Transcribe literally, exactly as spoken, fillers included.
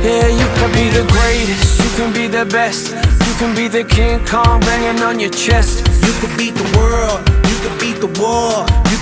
Yeah, you can be the greatest, you can be the best, you can be the King Kong banging on your chest. You could beat the world, you could beat the war, you